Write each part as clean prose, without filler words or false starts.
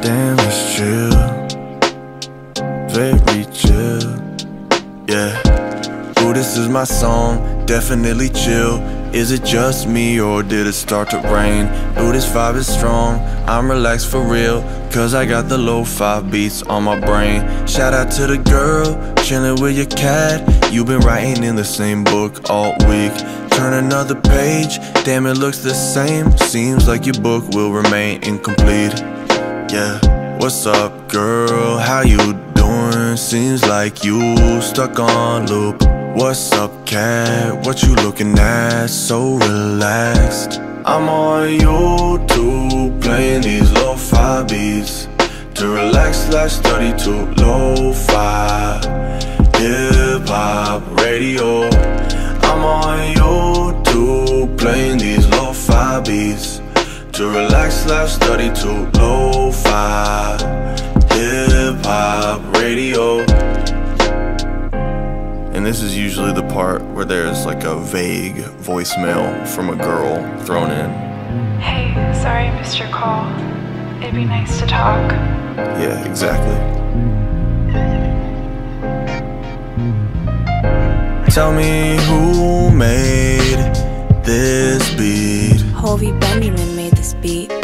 Damn, it's chill, very chill, yeah. Ooh, this is my song, definitely chill. Is it just me or did it start to rain? Ooh, this vibe is strong, I'm relaxed for real, cause I got the lo-fi beats on my brain. Shout out to the girl, chillin' with your cat. You been writing in the same book all week. Turn another page, damn it looks the same. Seems like your book will remain incomplete. Yeah, what's up girl, how you doing? Seems like you stuck on loop. What's up cat, what you looking at? So relaxed. I'm on YouTube playing these lo-fi beats to relax / study to lo-fi hip-hop radio. I'm on YouTube playing these lo-fi beats to relax / study to lo-fi hip-hop radio. And this is usually the part where there's like a vague voicemail from a girl thrown in. Hey, sorry I missed your call. It'd be nice to talk. Yeah, exactly. Tell me who made this beat. Hovey Benjamin made this beat.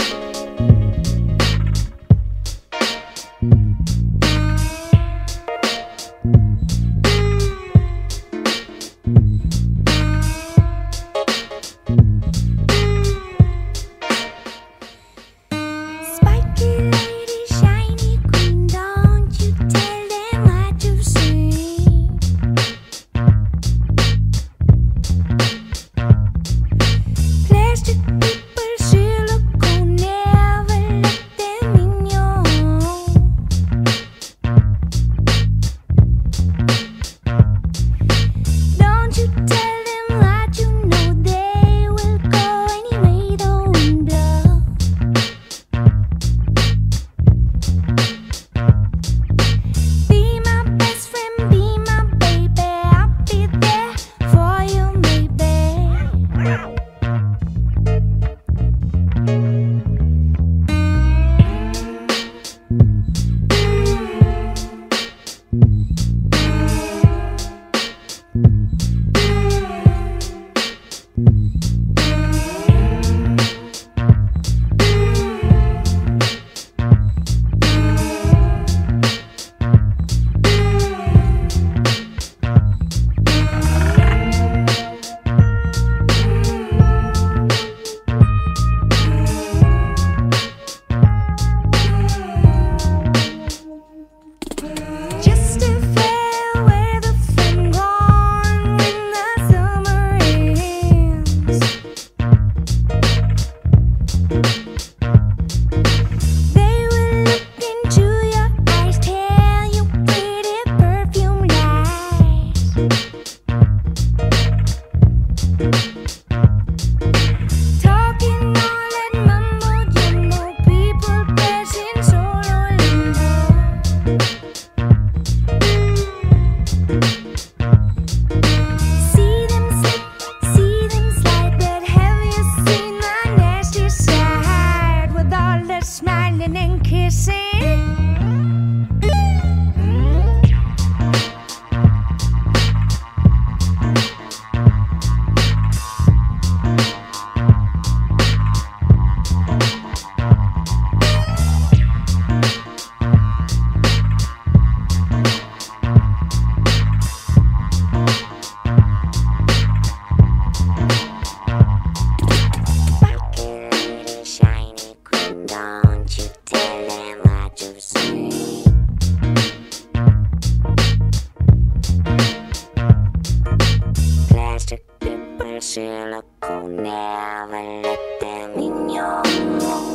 Silicone, never let them in your room.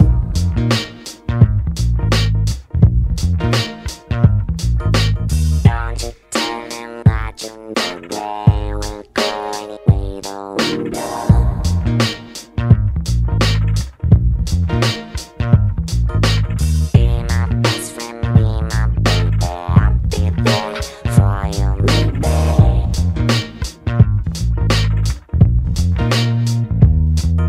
Don't you tell them that you know they will go anyway, don't know. Be my best friend, be my baby, I'll be there for you, maybe.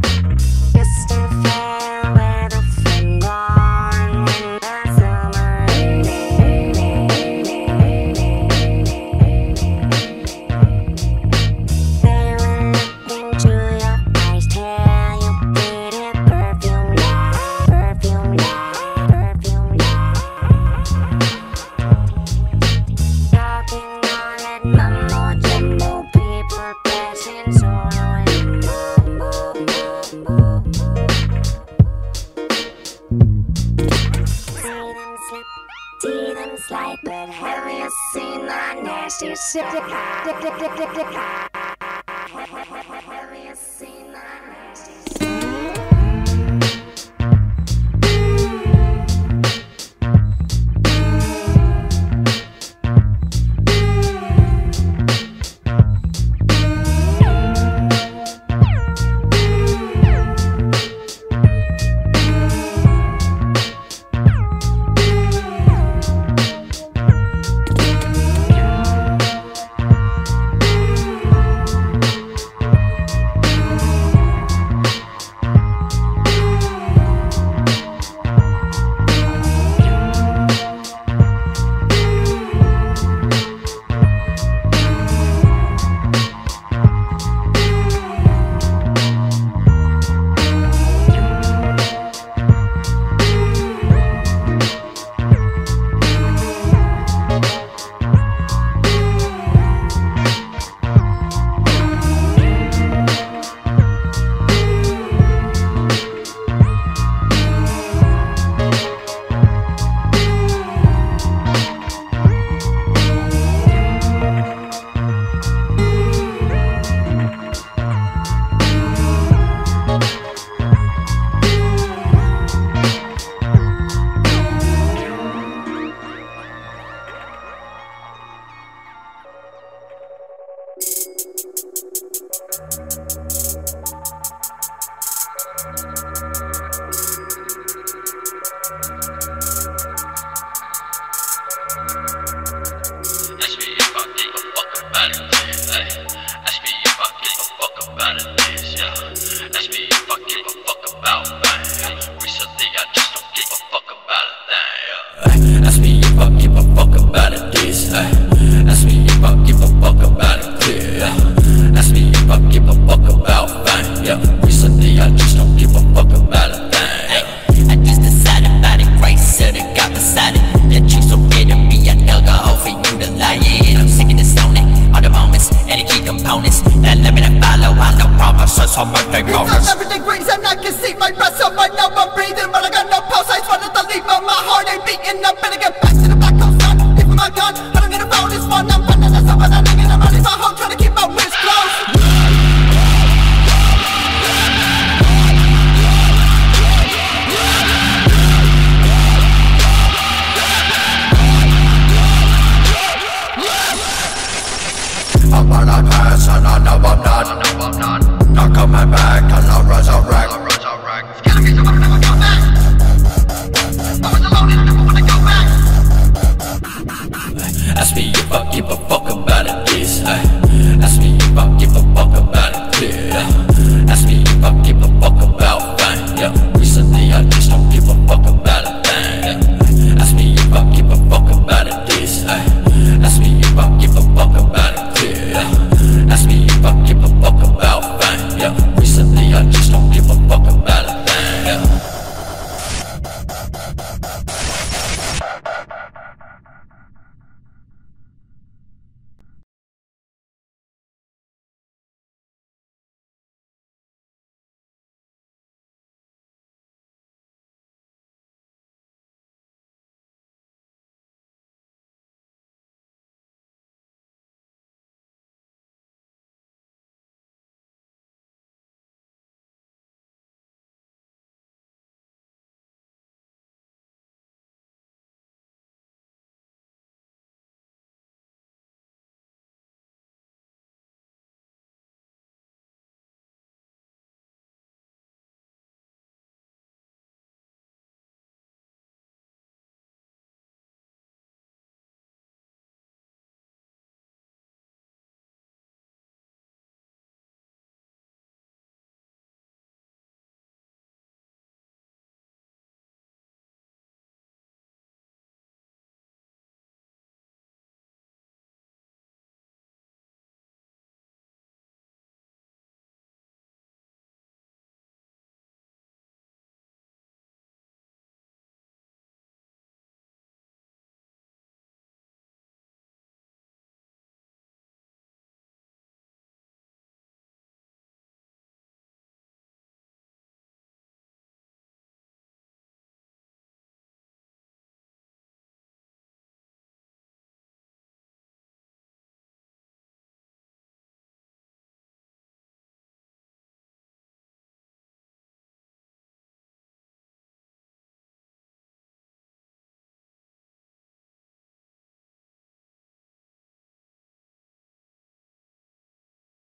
flight, but have you seen my nasty shit?